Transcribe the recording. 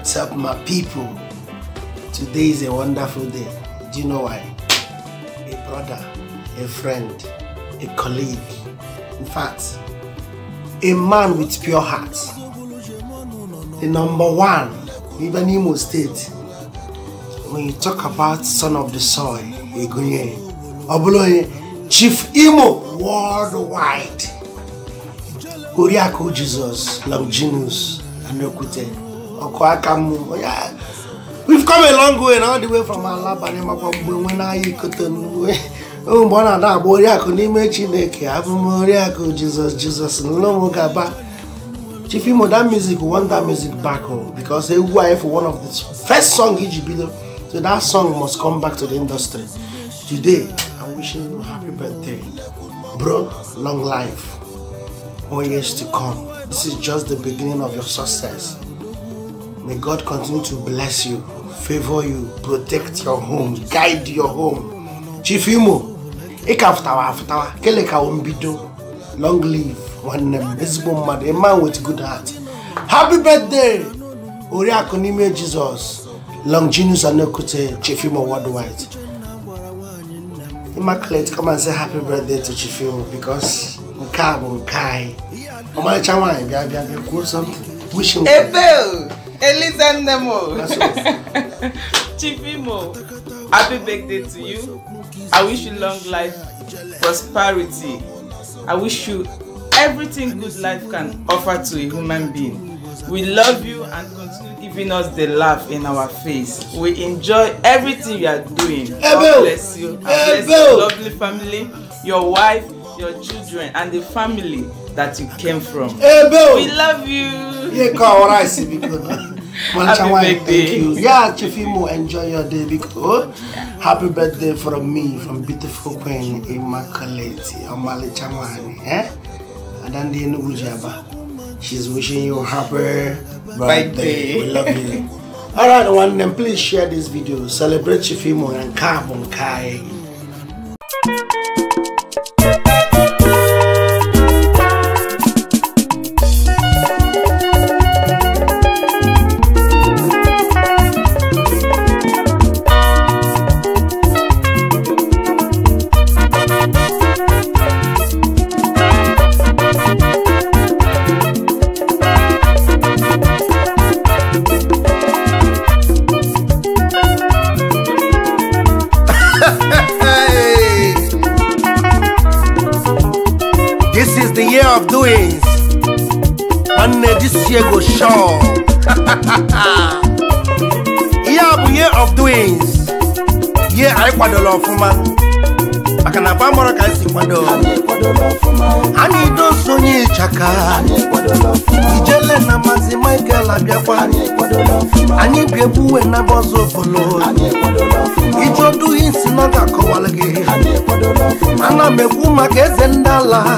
What's up, my people? Today is a wonderful day. Do you know why? A brother, a friend, a colleague, in fact, a man with pure heart, the number one, even Imo State. When you talk about son of the soil, Chief Imo worldwide, Oriako Jesus, Longinus, Anokute, Okwakamu. We've come a long way, all the way from Alabama. When I couldn't, oh, Bonada, Oriako, Nimechi, Oriako Jesus, no Gaba. Chief Imo, that music, we want that music back home because they were for one of the first songs he did. So that song must come back to the industry. Today, I'm wishing you a happy birthday. Bro, long life. More years to come. This is just the beginning of your success. May God continue to bless you, favor you, protect your home, guide your home. Chief Imo, long live, one name, a man with good heart. Happy birthday, Oriako Nime Jesus. Longinus Anokute, Chief Imo worldwide. Immaculate, come and say happy birthday to Chief Imo because Kai. Wish him Chief Imo, happy birthday to you. I wish you long life, prosperity. I wish you everything good life can offer to a human being. We love you and continue giving us the laugh in our face. We enjoy everything you are doing. God bless you. And bless your lovely family, your wife, your children, and the family that you came from. We love you. Happy birthday. Yeah, Chief Imo, enjoy your day because happy birthday from me, from beautiful Queen Immaculate Omali Chamani. And then the Nubujaba. She's wishing you a happy birthday. We love you. Alright, one then please share this video. Celebrate Chief Imo and Carbon Kai. This is the year of doings, and this year go show. Year of doings. Yeah, I quite a lot for man. I can have more guys in my door. I need those Sony Chaka. Ijele na mazi Michael Abiakwa. I need people when I was over Lord. Ijo doings in other Kowalage. And I'm a woman,